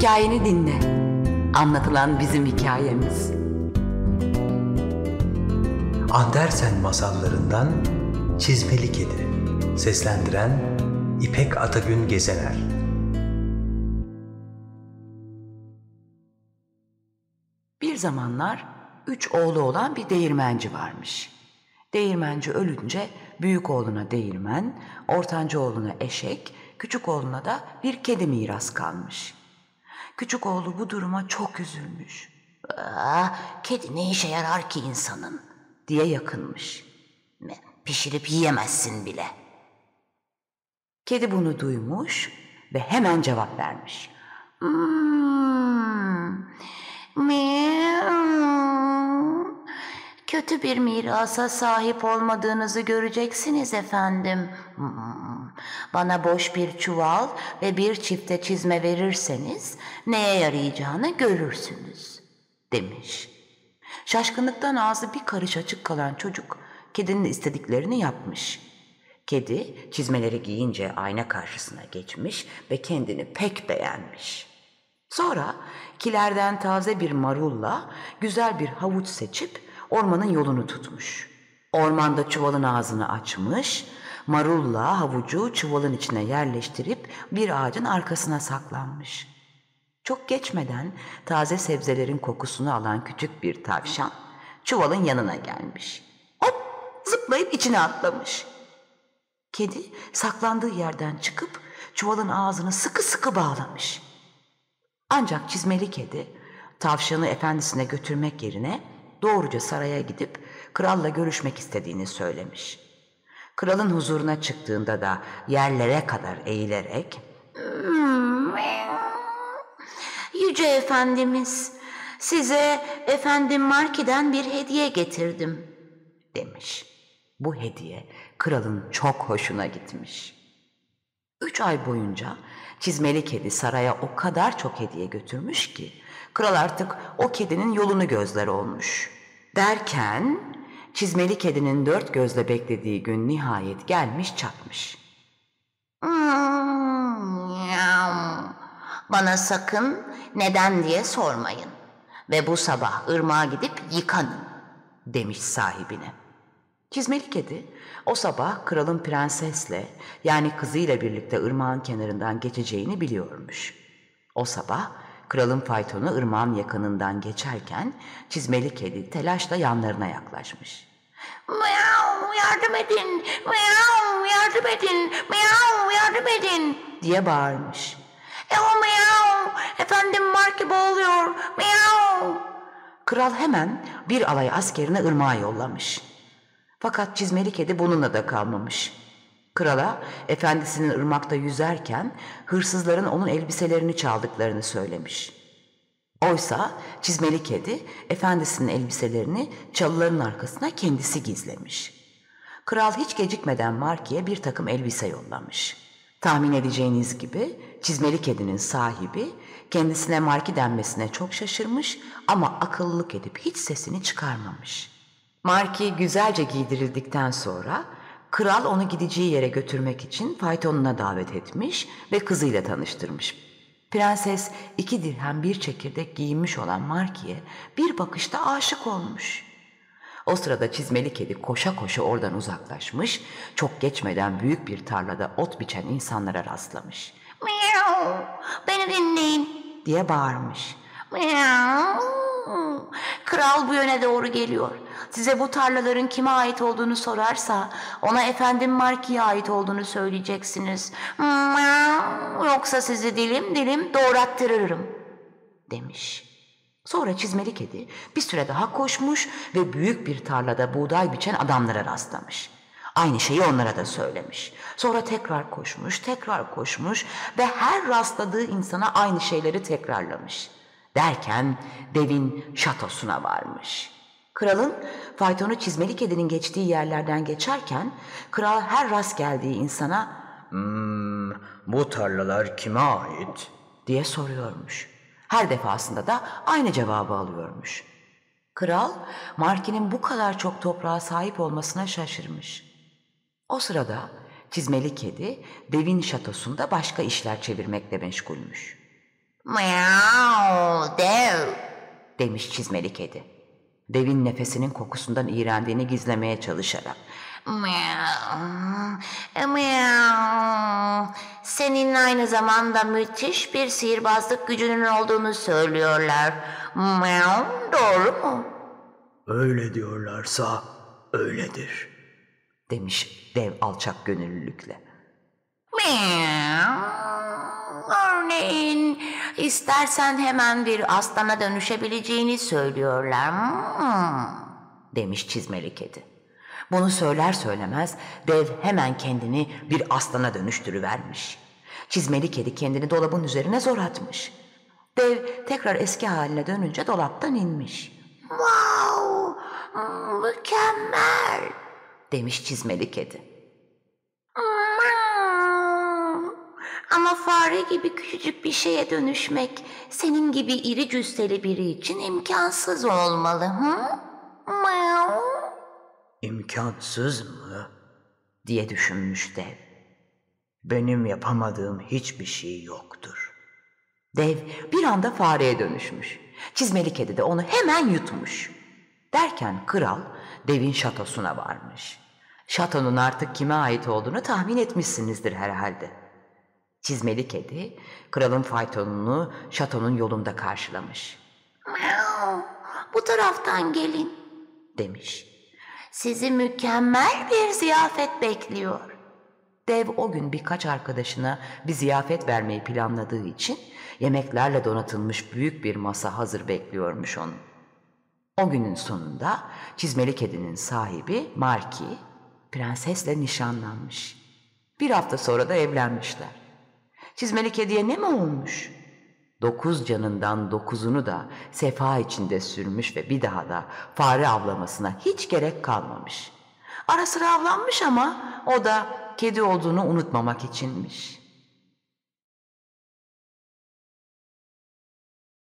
hikayeni dinle. Anlatılan bizim hikayemiz. Andersen masallarından Çizmeli Kedi. Seslendiren İpek Atagün Gezener. Bir zamanlar 3 oğlu olan bir değirmenci varmış. Değirmenci ölünce büyük oğluna değirmen, ortanca oğluna eşek, küçük oğluna da bir kedi miras kalmış. Küçük oğlu bu duruma çok üzülmüş. Kedi ne işe yarar ki insanın diye yakınmış. Pişirip yiyemezsin bile. Kedi bunu duymuş ve hemen cevap vermiş. Kötü bir mirasa sahip olmadığınızı göreceksiniz efendim. Bana boş bir çuval ve bir çifte çizme verirseniz neye yarayacağını görürsünüz, demiş. Şaşkınlıktan ağzı bir karış açık kalan çocuk kedinin istediklerini yapmış. Kedi çizmeleri giyince ayna karşısına geçmiş ve kendini pek beğenmiş. Sonra kilerden taze bir marulla güzel bir havuç seçip ormanın yolunu tutmuş. Ormanda çuvalın ağzını açmış, marulla havucu çuvalın içine yerleştirip bir ağacın arkasına saklanmış. Çok geçmeden taze sebzelerin kokusunu alan küçük bir tavşan çuvalın yanına gelmiş. Hop, zıplayıp içine atlamış. Kedi saklandığı yerden çıkıp çuvalın ağzını sıkı sıkı bağlamış. Ancak çizmeli kedi tavşanı efendisine götürmek yerine doğruca saraya gidip kralla görüşmek istediğini söylemiş. Kralın huzuruna çıktığında da yerlere kadar eğilerek "Yüce Efendimiz, size efendim Marki'den bir hediye getirdim," demiş. Bu hediye kralın çok hoşuna gitmiş. 3 ay boyunca çizmeli kedi saraya o kadar çok hediye götürmüş ki kral artık o kedinin yolunu gözler olmuş. Derken çizmeli kedinin 4 gözle beklediği gün nihayet gelmiş çatmış. Bana sakın neden diye sormayın ve bu sabah ırmağa gidip yıkanın, demiş sahibine. Çizmeli kedi o sabah kralın prensesle yani kızıyla birlikte ırmağın kenarından geçeceğini biliyormuş. O sabah kralın faytonu ırmağın yakınından geçerken çizmeli kedi telaşla yanlarına yaklaşmış. "Miyav, yardım edin, miyav, yardım edin, miyav, yardım edin," diye bağırmış. Miyav, efendim Marki boğuluyor, miyav. Kral hemen bir alay askerini ırmağa yollamış. Fakat çizmeli kedi bununla da kalmamış. Krala efendisinin ırmakta yüzerken hırsızların onun elbiselerini çaldıklarını söylemiş. Oysa çizmeli kedi efendisinin elbiselerini çalıların arkasına kendisi gizlemiş. Kral hiç gecikmeden Marki'ye bir takım elbise yollamış. Tahmin edeceğiniz gibi çizmeli kedinin sahibi kendisine Marki denmesine çok şaşırmış ama akıllılık edip hiç sesini çıkarmamış. Marki güzelce giydirildikten sonra kral onu gideceği yere götürmek için faytonuna davet etmiş ve kızıyla tanıştırmış. Prenses 2 dirhem bir çekirdek giyinmiş olan Marki'ye bir bakışta aşık olmuş. O sırada çizmeli kedi koşa koşa oradan uzaklaşmış, çok geçmeden büyük bir tarlada ot biçen insanlara rastlamış. "Miyav, beni dinleyin," diye bağırmış. "Miyav, kral bu yöne doğru geliyor. Size bu tarlaların kime ait olduğunu sorarsa ona efendim Marki'ye ait olduğunu söyleyeceksiniz. Yoksa sizi dilim dilim doğrattırırım," demiş. Sonra çizmeli kedi bir süre daha koşmuş ve büyük bir tarlada buğday biçen adamlara rastlamış. Aynı şeyi onlara da söylemiş. Sonra tekrar koşmuş ve her rastladığı insana aynı şeyleri tekrarlamış. Derken devin şatosuna varmış. Kralın faytonu çizmeli kedinin geçtiği yerlerden geçerken kral her rast geldiği insana Bu tarlalar kime ait? diye soruyormuş. Her defasında da aynı cevabı alıyormuş. Kral Marki'nin bu kadar çok toprağa sahip olmasına şaşırmış. O sırada çizmeli kedi devin şatosunda başka işler çevirmekle meşgulmüş. Miau, dev. demiş çizmeli kedi. Devin nefesinin kokusundan iğrendiğini gizlemeye çalışarak. Miau, miau. Senin aynı zamanda müthiş bir sihirbazlık gücünün olduğunu söylüyorlar. Miau, doğru mu? Öyle diyorlarsa öyledir. Demiş dev alçak gönüllülükle. Miau. Örneğin istersen hemen bir aslana dönüşebileceğini söylüyorlar. Demiş çizmeli kedi. Bunu söyler söylemez dev hemen kendini bir aslana dönüştürüvermiş. Çizmeli kedi kendini dolabın üzerine zor atmış. Dev tekrar eski haline dönünce dolaptan inmiş. Wow, mükemmel. Demiş çizmeli kedi. Ama fare gibi küçücük bir şeye dönüşmek senin gibi iri cüsseli biri için imkansız olmalı. Hı? Miau. İmkansız mı? Diye düşünmüş dev. Benim yapamadığım hiçbir şey yoktur. Dev bir anda fareye dönüşmüş. Çizmeli kedi de onu hemen yutmuş. Derken kral devin şatosuna varmış. Şatonun artık kime ait olduğunu tahmin etmişsinizdir herhalde. Çizmeli kedi kralın faytonunu şatonun yolunda karşılamış. Miau. Bu taraftan gelin. Demiş. Sizi mükemmel bir ziyafet bekliyor. Dev o gün birkaç arkadaşına bir ziyafet vermeyi planladığı için yemeklerle donatılmış büyük bir masa hazır bekliyormuş onu. O günün sonunda çizmeli kedinin sahibi Marki prensesle nişanlanmış. Bir hafta sonra da evlenmişler. Çizmeli kediye ne mi olmuş? 9 canından 9'unu da sefa içinde sürmüş ve bir daha da fare avlamasına hiç gerek kalmamış. Ara sıra avlanmış ama o da kedi olduğunu unutmamak içinmiş.